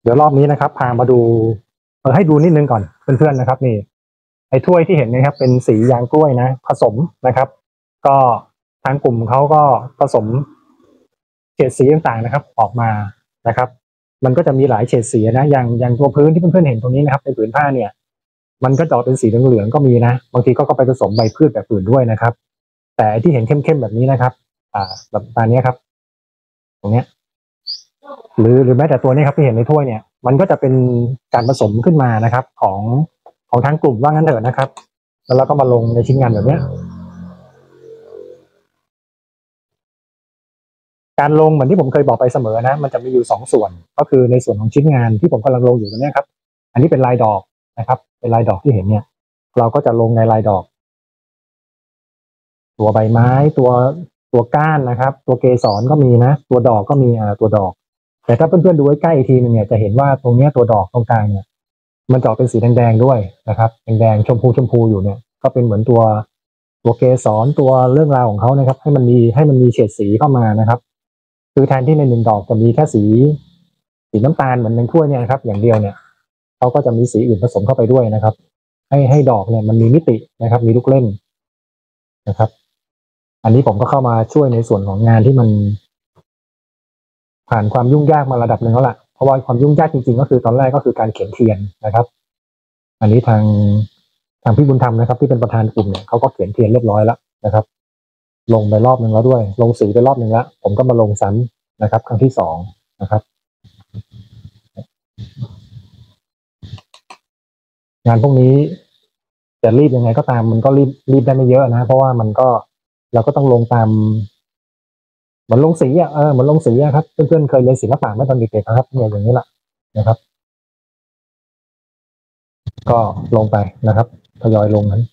เดี๋ยวรอบนี้นะครับพามาดูให้ดูนิดนึงก่อนเพื่อนๆนะครับนี่ไอ้ถ้วยที่เห็นนะครับเป็นสียางกล้วยนะผสมนะครับก็ทางกลุ่มเขาก็ผสมเฉดสีต่างๆนะครับออกมานะครับมันก็จะมีหลายเฉดสีนะอย่างตัวพื้นที่เพื่อนๆเห็นตรงนี้นะครับในผืนผ้าเนี่ยมันก็จะเป็นสีเหลืองๆก็มีนะบางทีก็ไปผสมใบพืชแบบอื่นด้วยนะครับแต่ที่เห็นเข้มๆแบบนี้นะครับแบบตานี้ครับตรงเนี้ยหรือแม้แต่ตัวนี้ครับที่เห็นในถ้วยเนี่ยมันก็จะเป็นการผสมขึ้นมานะครับของทางกลุ่มว่างั้นเถอะนะครับแล้วเราก็มาลงในชิ้นงานแบบเนี้ยการลงเหมือนที่ผมเคยบอกไปเสมอนะมันจะมีอยู่2ส่วนก็คือในส่วนของชิ้นงานที่ผมกำลังลงอยู่ตรงนี้ครับอันนี้เป็นลายดอกนะครับเป็นลายดอกที่เห็นเนี่ยเราก็จะลงในลายดอกตัวใบไม้ตัวก้านนะครับตัวเกสรก็มีนะตัวดอกก็มีตัวดอกแต่ถ้าเพื่อนๆดูใกล้ๆอีกทีนึงเนี่ยจะเห็นว่าตรงนี้ตัวดอกตรงกลางเนี่ยมันจะออกเป็นสีแดงๆด้วยนะครับแดงๆชมพูอยู่เนี่ยก็เป็นเหมือนตัวเกสรตัวเรื่องราวของเขานะครับให้มันมีเฉดสีเข้ามานะครับคือแทนที่ใน1ดอกจะมีแค่สีน้ำตาลเหมือนในถ้วยเนี่ยนะครับอย่างเดียวเนี่ยเขาก็จะมีสีอื่นผสมเข้าไปด้วยนะครับให้ดอกเนี่ยมันมีมิตินะครับมีลูกเล่นนะครับอันนี้ผมก็เข้ามาช่วยในส่วนของงานที่มันผ่านความยุ่งยากมาระดับหนึ่งแล้วล่ะเพราะว่าความยุ่งยากจริงๆก็คือตอนแรกก็คือการเขียนเทียนนะครับอันนี้ทางพี่บุญธรรมนะครับที่เป็นประธานกลุ่มเนี่ยเขาก็เขียนเทียนเรียบร้อยแล้วนะครับลงไปรอบหนึ่งแล้วด้วยลงสีไปรอบหนึ่งแล้วผมก็มาลงซ้ำนะครับครั้งที่2นะครับงานพวกนี้จะรีบยังไงก็ตามมันก็รีบได้ไม่เยอะนะเพราะว่ามันก็เราก็ต้องลงตามเหมือนลงสีเหมือนลงสีครับเพื่อนๆเคยเรียนศิลปะเมื่อตอนเด็กๆนะครับเนี่ยอย่างนี้แหละนะครับก็ลงไปนะครับทยอยลงนั้น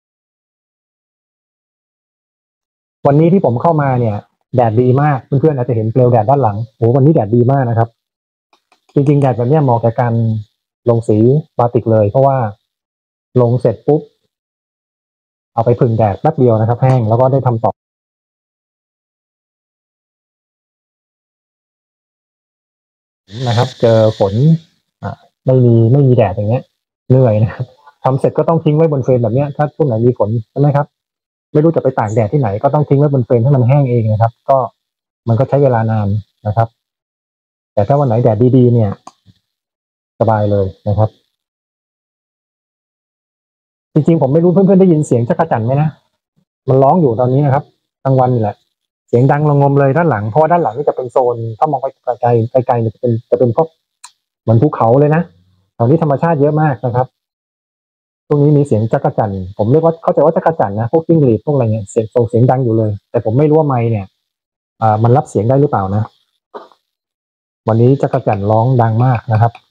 วันนี้ที่ผมเข้ามาเนี่ยแดดดีมากเพื่อนๆอาจจะเห็นเปลวแดดด้านหลังโอ้วันนี้แดดดีมากนะครับจริงๆแดดแบบนี้เหมาะกับการลงสีบาติกเลยเพราะว่าลงเสร็จปุ๊บเอาไปผึ่งแดดแป๊บเดียวนะครับแห้งแล้วก็ได้ทำต่อนะครับเจอฝนไม่มีแดดอย่างเงี้ยเหนื่อยนะครับทำเสร็จก็ต้องทิ้งไว้บนเฟรมแบบเนี้ยถ้าช่วงไหนมีฝนใช่ไหมครับไม่รู้จะไปตากแดดที่ไหนก็ต้องทิ้งไว้บนเฟรมให้มันแห้งเองนะครับก็มันก็ใช้เวลานานนะครับแต่ถ้าวันไหนแดดดีๆเนี่ยสบายเลยนะครับจริงๆผมไม่รู้เพื่อนๆได้ยินเสียงจักรจั่นไหมนะมันร้องอยู่ตอนนี้นะครับกลางวันนี่แหละเสียงดังระงมเลยด้านหลังเพราะว่าด้านหลังนี่จะเป็นโซนถ้ามองไปไกลๆเนี่ยจะเป็นพวกเหมือนภูเขาเลยนะแถวนี้ธรรมชาติเยอะมากนะครับช่วงนี้มีเสียงจักรจั่นผมเรียกว่าเข้าใจว่าจักรจั่นนะพวกจิ้งหรีดพวกอะไรเงี้ยส่งเสียงดังอยู่เลยแต่ผมไม่รู้ว่าไมค์เนี่ยมันรับเสียงได้หรือเปล่านะวันนี้จักรจั่นร้องดังมากนะครับ